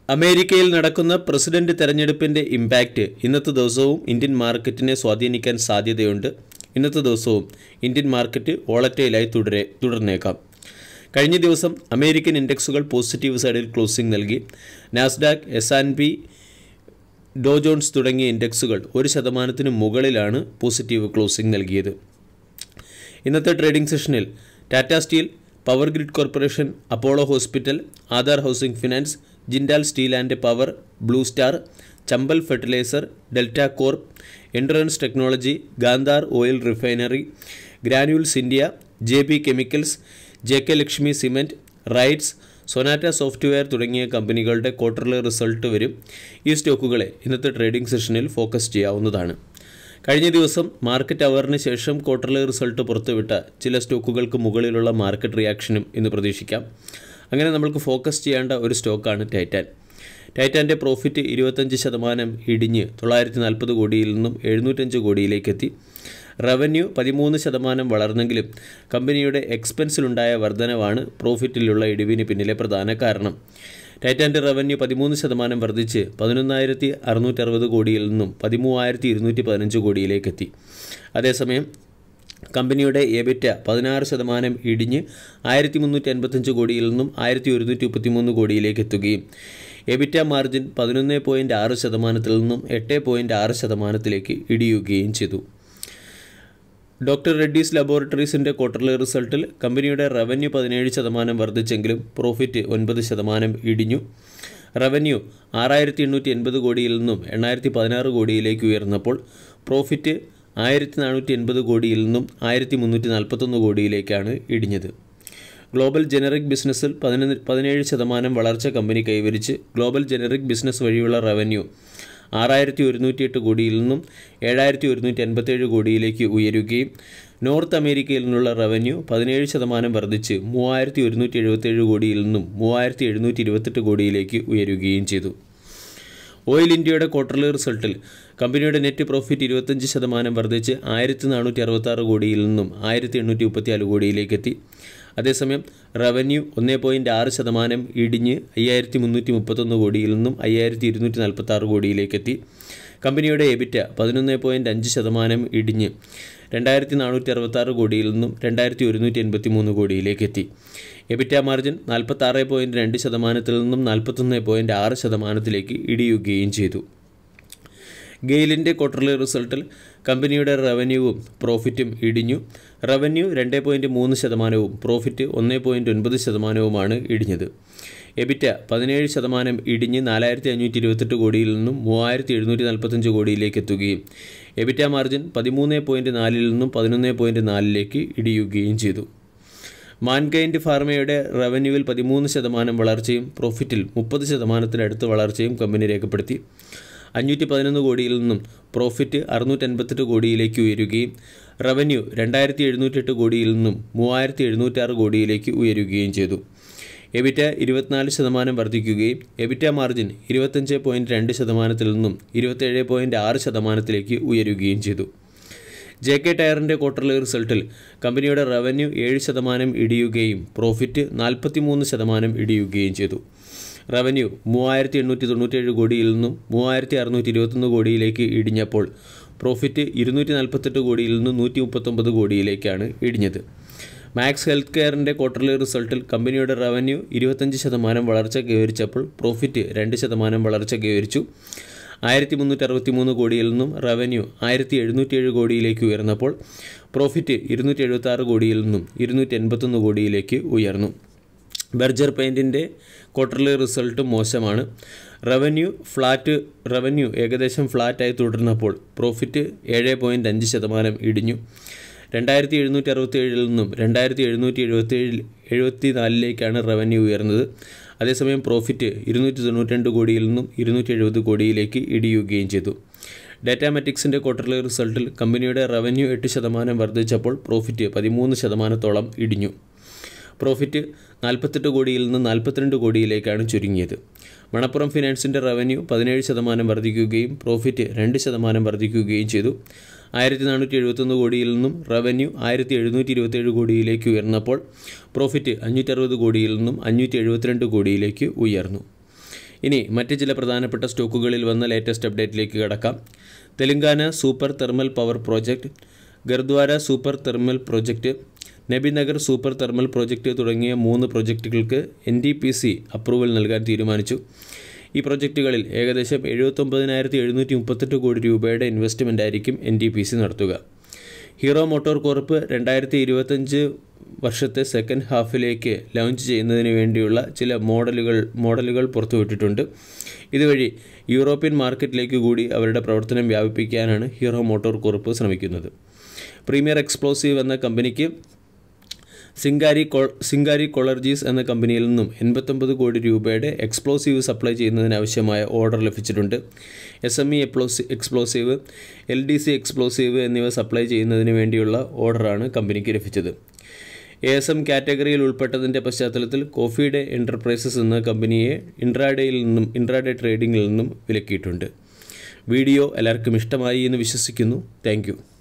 അമേരിക്കയിൽ നടക്കുന്ന പ്രസിഡന്റ് തെരഞ്ഞെടുപ്പിൻ്റെ ഇമ്പാക്റ്റ് ഇന്നത്തെ ദിവസവും ഇന്ത്യൻ മാർക്കറ്റിനെ സ്വാധീനിക്കാൻ സാധ്യതയുണ്ട്. ഇന്നത്തെ ദിവസവും ഇന്ത്യൻ മാർക്കറ്റ് വോളറ്റൈലായി തുടർന്നേക്കാം. കഴിഞ്ഞ ദിവസം അമേരിക്കൻ ഇൻഡെക്സുകൾ പോസിറ്റീവ് സൈഡിൽ ക്ലോസിംഗ് നൽകി. നാസ്ഡാക്ക്, S&P, ഡോ ജോൺസ് തുടങ്ങിയ ഇൻഡെക്സുകൾ 1% മുകളിലാണ് പോസിറ്റീവ് ക്ലോസിംഗ് നൽകിയത്. ഇന്നത്തെ ട്രേഡിംഗ് സെഷനിൽ Tata steel, power grid corporation, Apollo hospital, Aadhaar housing finance, Jindal steel and power, blue star, Chambal fertiliser, delta corp, endurance technology, Gandhar oil refinery, granules India, JB chemicals, JK Lakshmi cement, RITES, Sonata software തുടങ്ങിയ കമ്പനികളുടെ quarterly result വരും. ഈ സ്റ്റോക്കുകളെ ഇന്നത്തെ trading സെഷനിൽ focus ചെയ്യാവുന്നതാണ്. കഴിഞ്ഞ ദിവസം market അവറിന് ശേഷം ക്വാർട്ടർലി റിസൾട്ട് പുറത്തുവിട്ട ചില സ്റ്റോക്കുകൾക്ക് മുകളിലുള്ള മാർക്കറ്റ് റിയാക്ഷനും ഇന്ന് പ്രതീക്ഷിക്കാം. അങ്ങനെ നമ്മൾക്ക് ഫോക്കസ് ചെയ്യേണ്ട ഒരു സ്റ്റോക്കാണ് ടൈറ്റാൻ. ടൈറ്റാൻ്റെ പ്രോഫിറ്റ് 25% ഇടിഞ്ഞ് 940 കോടിയിൽ നിന്നും 705 കോടിയിലേക്കെത്തി. റവന്യൂ 13% വളർന്നെങ്കിലും കമ്പനിയുടെ എക്സ്പെൻസിലുണ്ടായ വർധനവാണ് പ്രോഫിറ്റിലുള്ള ഇടിവിന് പിന്നിലെ പ്രധാന കാരണം. ടൈറ്റാൻ്റെ റവന്യൂ 13% വർദ്ധിച്ച് 11,660 കോടിയിൽ നിന്നും 13,215 കോടിയിലേക്കെത്തി. അതേസമയം കമ്പനിയുടെ EBITDA 16% ഇടിഞ്ഞ് 1,385 കോടിയിൽ നിന്നും 1,133 കോടിയിലേക്ക് എത്തുകയും EBITDA മാർജിൻ 11.6% നിന്നും 8.6% ഇടിയുകയും ചെയ്തു. ഡോക്ടർ റെഡ്ഡീസ് ലബോറട്ടറീസിൻ്റെ ക്വാർട്ടർലി റിസൾട്ടിൽ കമ്പനിയുടെ റവന്യൂ 17% വർദ്ധിച്ചെങ്കിലും പ്രോഫിറ്റ് 9% ഇടിഞ്ഞു. റവന്യൂ 6,880 കോടിയിൽ നിന്നും 8,016 കോടിയിലേക്ക് ഉയർന്നപ്പോൾ പ്രോഫിറ്റ് 1,480 കോടിയിൽ നിന്നും 1,341 കോടിയിലേക്കാണ് ഇടിഞ്ഞത്. ഗ്ലോബൽ ജനറിക് ബിസിനസ്സിൽ 17% വളർച്ച കമ്പനി കൈവരിച്ച് ഗ്ലോബൽ ജനറിക് ബിസിനസ് വഴിയുള്ള റവന്യൂ 6,108 കോടിയിൽ നിന്നും 7,187 കോടിയിലേക്ക് ഉയരുകയും നോർത്ത് അമേരിക്കയിൽ നിന്നുള്ള റവന്യൂ 17% വർദ്ധിച്ച് 3,177 കോടിയിൽ നിന്നും 3,728 കോടിയിലേക്ക് ഉയരുകയും ചെയ്തു. ഓയിൽ ഇന്ത്യയുടെ ക്വാർട്ടർലി റിസൾട്ടിൽ കമ്പനിയുടെ നെറ്റ് പ്രോഫിറ്റ് 25% വർദ്ധിച്ച് 1,466 കോടിയിൽ നിന്നും 1,834 കോടിയിലേക്കെത്തി. അതേസമയം റവന്യൂ 1.6% ഇടിഞ്ഞ് 5,331 കോടിയിൽ നിന്നും 5,246 കോടിയിലേക്കെത്തി. കമ്പനിയുടെ EBITDA 11.5% ഇടിഞ്ഞ് 2,466 കോടിയിൽ നിന്നും 2,183 കോടിയിലേക്കെത്തി. EBITDA മാർജിൻ 46.2% നിന്നും 41.6% ഇടിയുകയും ചെയ്തു. ഗെയിലിൻ്റെ ക്വാർട്ടർലി റിസൾട്ടിൽ കമ്പനിയുടെ റവന്യൂവും പ്രോഫിറ്റും ഇടിഞ്ഞു. റവന്യൂ 2.3%, പ്രോഫിറ്റ് 1.9%മാണ് ഇടിഞ്ഞത്. EBITDA 17% ഇടിഞ്ഞ് 4,528 കോടിയിൽ നിന്നും 3,745 കോടിയിലേക്ക് എത്തുകയും EBITDA മാർജിൻ 13.4 നിന്നും 11.4 ഇടിയുകയും ചെയ്തു. മാൻകൈൻഡ് ഫാർമയുടെ റവന്യൂവിൽ 13% വളർച്ചയും പ്രോഫിറ്റിൽ 30% വളർച്ചയും കമ്പനി രേഖപ്പെടുത്തി. 511 കോടിയിൽ നിന്നും പ്രോഫിറ്റ് 658 കോടിയിലേക്ക് ഉയരുകയും റവന്യൂ 2,708 കോടിയിൽ നിന്നും 3,706 കോടിയിലേക്ക് ഉയരുകയും ചെയ്തു. EBITDA 24% വർദ്ധിക്കുകയും EBITDA മാർജിൻ 25.2% നിന്നും 27.6% ഉയരുകയും ചെയ്തു. JK ടയറിൻ്റെ ക്വാർട്ടർലി റിസൾട്ടിൽ കമ്പനിയുടെ റവന്യൂ 7% ഇടിയുകയും പ്രോഫിറ്റ് 43% ഇടിയുകയും ചെയ്തു. റവന്യൂ 3,897 കോടിയിൽ നിന്നും 3,621 കോടിയിലേക്ക് ഇടിഞ്ഞപ്പോൾ പ്രോഫിറ്റ് 248 കോടിയിൽ നിന്നും 139 കോടിയിലേക്കാണ് ഇടിഞ്ഞത്. മാക്സ് ഹെൽത്ത് കെയറിൻ്റെ ക്വാർട്ടർലി റിസൾട്ടിൽ കമ്പനിയുടെ റവന്യൂ 25% വളർച്ച കൈവരിച്ചപ്പോൾ പ്രോഫിറ്റ് 2% വളർച്ച കൈവരിച്ചു. 1,363 കോടിയിൽ നിന്നും റവന്യൂ 1,707 കോടിയിലേക്ക് ഉയർന്നപ്പോൾ പ്രോഫിറ്റ് 276 കോടിയിൽ നിന്നും 281 കോടിയിലേക്ക് ഉയർന്നു. ബർജർ പെയിൻറ്റിൻ്റെ ക്വാർട്ടർലി റിസൾട്ട് മോശമാണ്. റവന്യൂ ഏകദേശം ഫ്ലാറ്റായി തുടർന്നപ്പോൾ പ്രോഫിറ്റ് 7.5% ഇടിഞ്ഞു. 2,767 നിന്നും 2,774 റവന്യൂ ഉയർന്നത്. അതേസമയം പ്രോഫിറ്റ് 292 കോടിയിൽ നിന്നും 270 കോടിയിലേക്ക് ഇടിയുകയും ചെയ്തു. ഡാറ്റാമാറ്റിക്സിൻ്റെ ക്വാർട്ടർലി റിസൾട്ടിൽ കമ്പനിയുടെ റവന്യൂ 8% വർദ്ധിച്ചപ്പോൾ പ്രോഫിറ്റ് 13%-ഓളം ഇടിഞ്ഞു. പ്രോഫിറ്റ് 48 കോടിയിൽ നിന്ന് 42 കോടിയിലേക്കാണ് ചുരുങ്ങിയത്. മണപ്പുറം ഫിനാൻസിൻ്റെ റവന്യൂ 17% വർദ്ധിക്കുകയും പ്രോഫിറ്റ് 2% വർദ്ധിക്കുകയും ചെയ്തു. 1,471 കോടിയിൽ നിന്നും റവന്യൂ 1,727 കോടിയിലേക്ക് ഉയർന്നപ്പോൾ പ്രോഫിറ്റ് 560 കോടിയിൽ നിന്നും 572 കോടിയിലേക്ക് ഉയർന്നു. ഇനി മറ്റ് ചില പ്രധാനപ്പെട്ട സ്റ്റോക്കുകളിൽ വന്ന ലേറ്റസ്റ്റ് അപ്ഡേറ്റിലേക്ക് കടക്കാം. Telangana super thermal power project, Gadarwara super thermal project, Nabinagar super thermal project തുടങ്ങിയ 3 പ്രോജക്റ്റുകൾക്ക് NTPC അപ്രൂവൽ നൽകാൻ തീരുമാനിച്ചു. ഈ പ്രോജക്റ്റുകളിൽ ഏകദേശം 79,738 കോടി രൂപയുടെ ഇൻവെസ്റ്റ്മെൻ്റ് ആയിരിക്കും NTPC നടത്തുക. ഹീറോ മോട്ടോർ കോർപ്പ് 2025 വർഷത്തെ സെക്കൻഡ് ഹാഫിലേക്ക് ലോഞ്ച് ചെയ്യുന്നതിന് വേണ്ടിയുള്ള ചില മോഡലുകൾ പുറത്തുവിട്ടിട്ടുണ്ട്. ഇതുവഴി യൂറോപ്യൻ മാർക്കറ്റിലേക്ക് കൂടി അവരുടെ പ്രവർത്തനം വ്യാപിപ്പിക്കാനാണ് ഹീറോ മോട്ടോർ കോർപ്പ് ശ്രമിക്കുന്നത്. പ്രീമിയർ എക്സ്പ്ലോസീവ് എന്ന കമ്പനിക്ക് സിംഗാരി കൊളർജീസ് എന്ന കമ്പനിയിൽ നിന്നും 89 കോടി രൂപയുടെ എക്സ്പ്ലോസീവ് സപ്ലൈ ചെയ്യുന്നതിനാവശ്യമായ ഓർഡർ ലഭിച്ചിട്ടുണ്ട്. SME എക്സ്പ്ലോസീവ്, LDC എക്സ്പ്ലോസീവ് എന്നിവ സപ്ലൈ ചെയ്യുന്നതിന് വേണ്ടിയുള്ള ഓർഡറാണ് കമ്പനിക്ക് ലഭിച്ചത്. ASM കാറ്റഗറിയിൽ ഉൾപ്പെട്ടതിൻ്റെ പശ്ചാത്തലത്തിൽ കോഫി ഡേ എൻ്റർപ്രൈസസ് എന്ന കമ്പനിയെ ഇൻട്രാഡേ ട്രേഡിങ്ങിൽ നിന്നും വിലക്കിയിട്ടുണ്ട്. വീഡിയോ എല്ലാവർക്കും ഇഷ്ടമായി എന്ന് വിശ്വസിക്കുന്നു. Thank U.